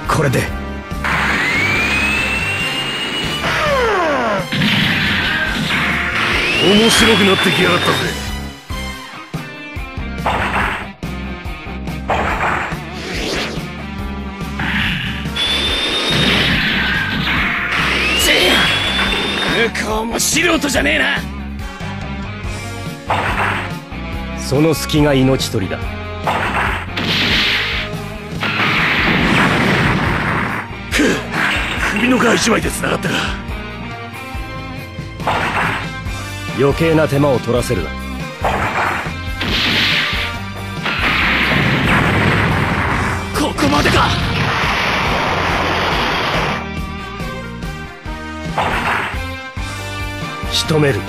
これで面白くなってきやがったぜ。 向こうも素人じゃねえな。 その隙が命取りだ。 首の皮一枚で繋がったか。 余計な手間を取らせるな。 ここまでか。 仕留める。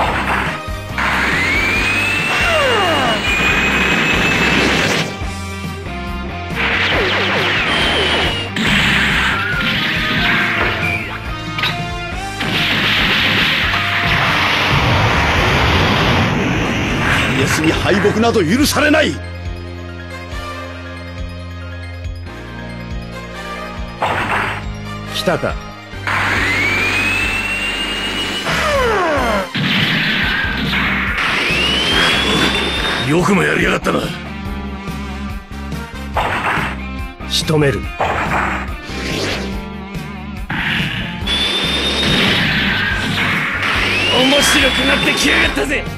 イエスに敗北など許されない。 来たか。 よくもやりやがったな。 仕留める。 面白くなってきやがったぜ。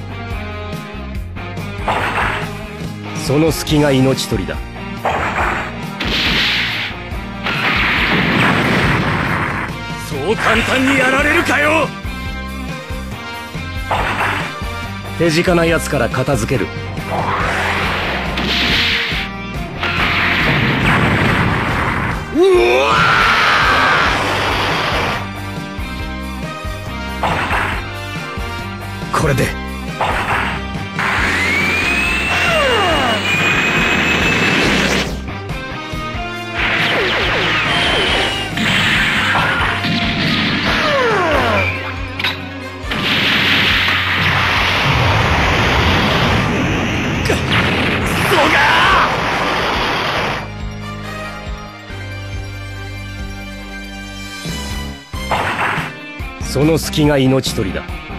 その隙が命取りだ。 そう簡単にやられるかよ。 手近な奴から片付ける。 うわこれでその隙が命取りだ。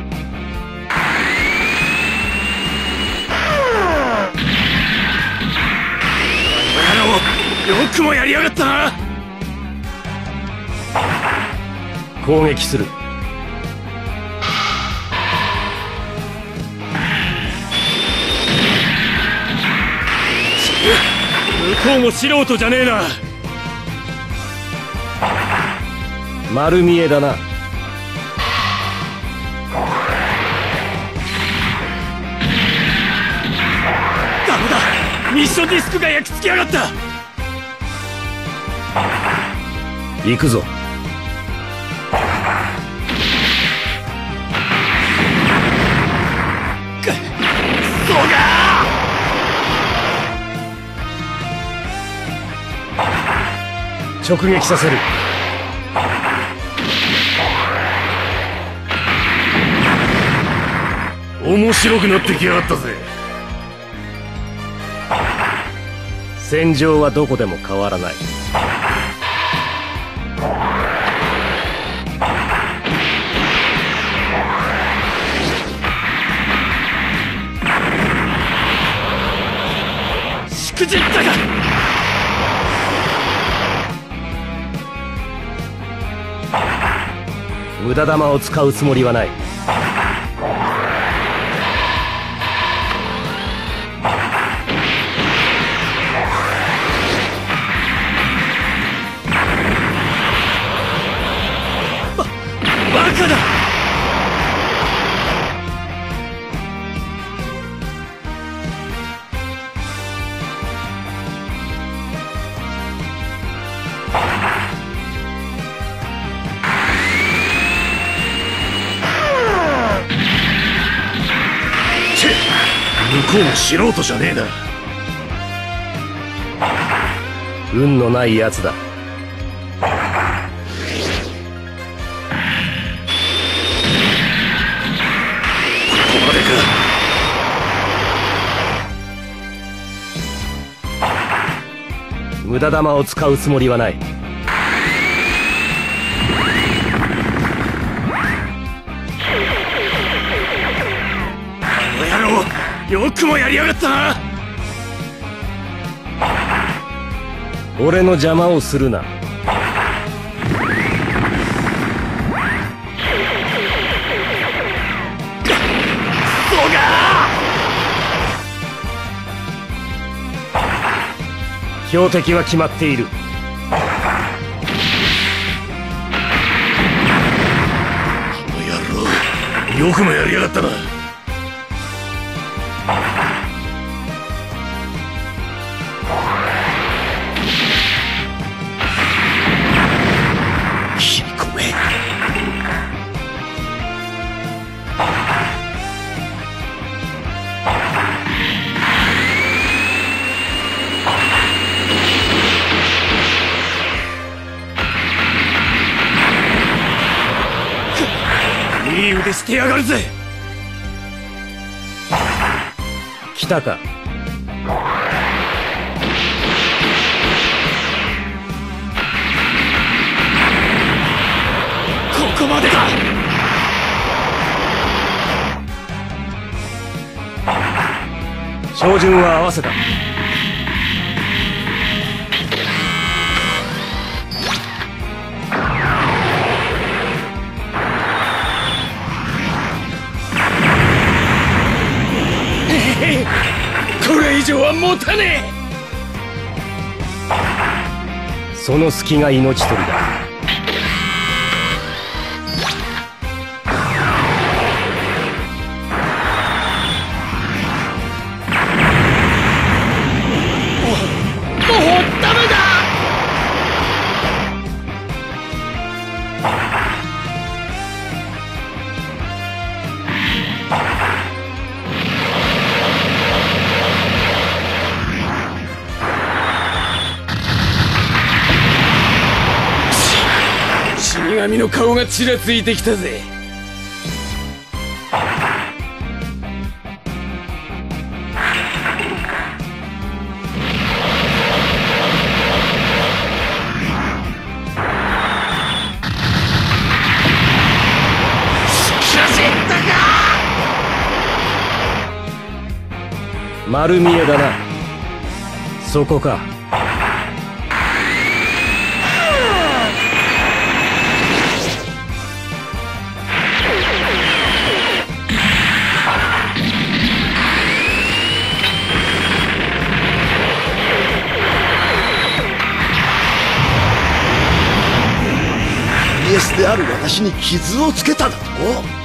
よくもやりやがったな。 攻撃する。 向こうも素人じゃねえな。 丸見えだな。 ダメだ、ミッションディスクが焼き付きやがった。 行くぞ。 そうか。 直撃させる。 面白くなってきやがったぜ。 戦場はどこでも変わらない。 しくじったか。 無駄玉を使うつもりはない。 バカだ。 向こうも素人じゃねえな。 運のないやつだ。 ここまでか。 無駄玉を使うつもりはない。 よくもやりやがったな。 俺の邪魔をするな。 そうか。 標的は決まっている。 よくもやりやがったな。 切り込め。 いい腕してやがるぜ。 来たか。 ここまでか。 照準は合わせた。 これ以上は持たねえ。その隙が命取りだ。 もうダメだ。死神の顔がちらついてきたぜ。 丸見えだな。そこか。 イエスである私に傷をつけただと。